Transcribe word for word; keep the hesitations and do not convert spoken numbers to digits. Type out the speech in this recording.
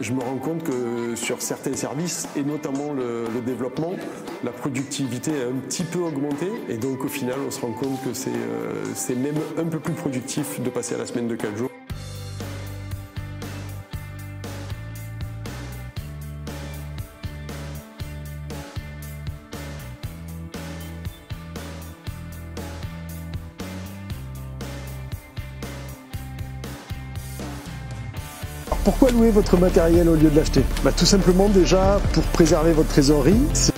je me rends compte que sur certains services, et notamment le, le développement, la productivité a un petit peu augmenté. Et donc au final, on se rend compte que c'est euh, c'est même un peu plus productif de passer à la semaine de quatre jours. Pourquoi louer votre matériel au lieu de l'acheter? Bah, tout simplement déjà pour préserver votre trésorerie.